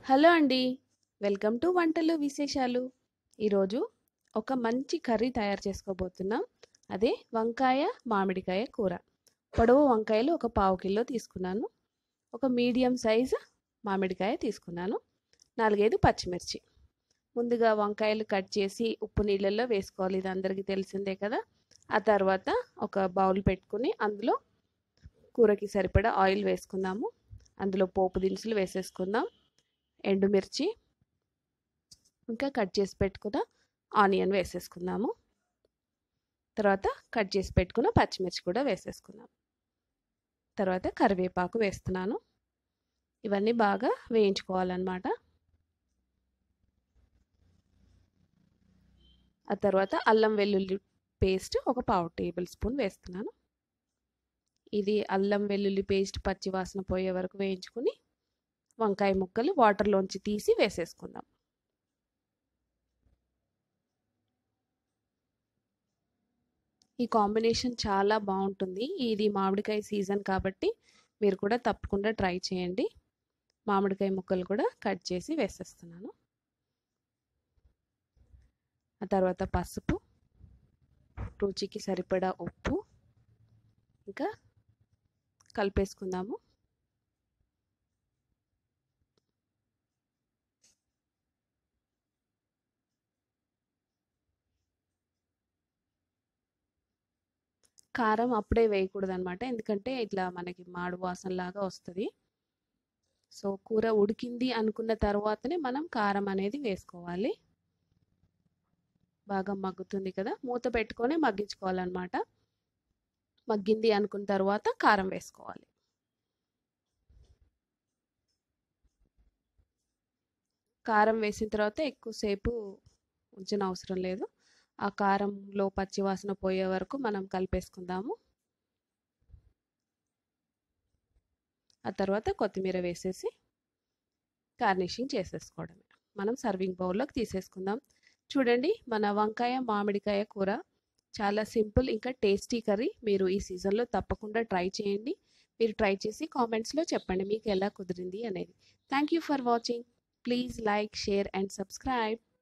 Hello అండి. Welcome to వంటలు విశేషాలు. ఈరోజు ఒక మంచి కర్రీ తయారు చేసుకోబోతున్నాం. అదే వంకాయ మామిడికాయ కూర. పొడవు వంకాయలు ఒక పావు కిలో తీసుకున్నాను. ఒక మీడియం సైజు మామిడికాయ తీసుకున్నాను. 4-5 పచ్చిమిర్చి. ముందుగా వంకాయలు కట్ చేసి ఉప్పు నీళ్ళల్లో వేసుకోవాలి. ఇది అందరికీ తెలిసిందే కదా. ఆ తర్వాత ఒక బౌల్ పెట్టుకుని అందులో కూరకి సరిపడా ఆయిల్ వేసుకుందాము. అందులో పోపు దినుసులు వేసేసుకుందాం. ఎండుమిర్చి, ఇంకా కట్ చేసి పెట్టుకున్న ఆనియన్ వేసేసుకుందాము. తర్వాత కట్ చేసి పెట్టుకున్న పచ్చిమిర్చి కూడా వేసేసుకుందాం. తర్వాత కరివేపాకు వేస్తున్నాను. ఇవన్నీ బాగా వేయించుకోవాలన్నమాట. ఆ తర్వాత అల్లం వెల్లుల్లి పేస్ట్ ఒక పావు టేబుల్ స్పూన్ వేస్తున్నాను. ఇది అల్లం వెల్లుల్లి పేస్ట్ పచ్చి వాసన పోయే వరకు వేయించుకుని వంకాయ ముక్కలు వాటర్లోంచి తీసి వేసేసుకుందాం. ఈ కాంబినేషన్ చాలా బాగుంటుంది. ఇది మామిడికాయ సీజన్ కాబట్టి మీరు కూడా తప్పకుండా ట్రై చేయండి. మామిడికాయ ముక్కలు కూడా కట్ చేసి వేసేస్తున్నాను. ఆ తర్వాత పసుపు, రుచికి సరిపడా ఉప్పు, ఇంకా కలిపేసుకుందాము. కారం అప్పుడే వేయకూడదు అనమాట, ఎందుకంటే ఇట్లా మనకి మాడు వాసనలాగా వస్తుంది. సో కూర ఉడికింది అనుకున్న తర్వాతనే మనం కారం అనేది వేసుకోవాలి. బాగా మగ్గుతుంది కదా, మూత పెట్టుకొని మగ్గించుకోవాలన్నమాట. మగ్గింది అనుకున్న తర్వాత కారం వేసుకోవాలి. కారం వేసిన తర్వాత ఎక్కువసేపు ఉంచిన అవసరం లేదు. ఆ కారంలో పచ్చివాసన పోయే వరకు మనం కలిపేసుకుందాము. ఆ తర్వాత కొత్తిమీర వేసేసి గార్నిషింగ్ చేసేసుకోవడమే. మనం సర్వింగ్ బౌల్లోకి తీసేసుకుందాం. చూడండి, మన వంకాయ మామిడికాయ కూర చాలా సింపుల్ ఇంకా టేస్టీ కర్రీ. మీరు ఈ సీజన్లో తప్పకుండా ట్రై చేయండి. మీరు ట్రై చేసి కామెంట్స్లో చెప్పండి మీకు ఎలా కుదిరింది అనేది. Thank you for watching. Please like, share and subscribe.